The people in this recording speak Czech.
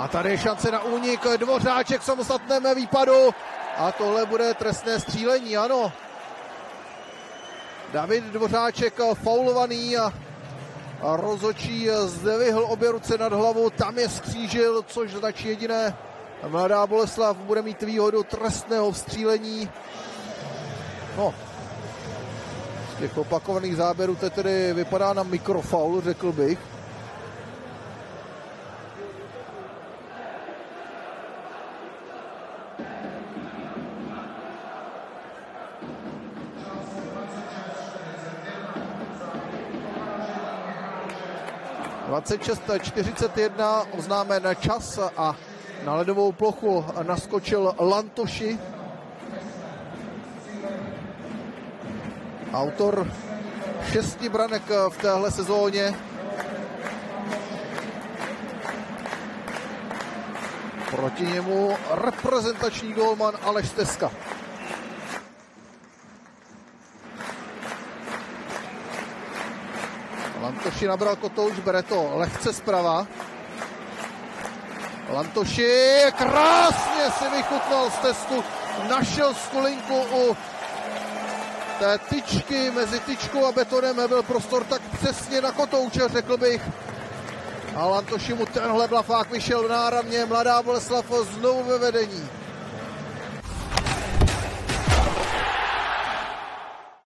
A tady je šance na únik, Dvořáček v samostatném výpadu. A tohle bude trestné střílení, ano. David Dvořáček faulovaný a rozhodčí zdvihl obě ruce nad hlavu, tam je skřížil, což značí jediné. Mladá Boleslav bude mít výhodu trestného vstřílení. No, z těch opakovaných záběrů to tedy vypadá na mikrofaul, řekl bych. - 26:41 oznámen čas a na ledovou plochu naskočil Lantoši. Autor 6 branek v téhle sezóně. Proti němu reprezentační gólman Aleš Stezka. Lantoši nabral kotouč, bere to lehce zprava. Lantoši krásně si vychutnal z testu, našel skulinku u té tyčky, mezi tyčkou a betonem byl prostor tak přesně na kotouče, řekl bych. A Lantoši mu tenhle blafák vyšel náramně, Mladá Boleslav znovu ve vedení.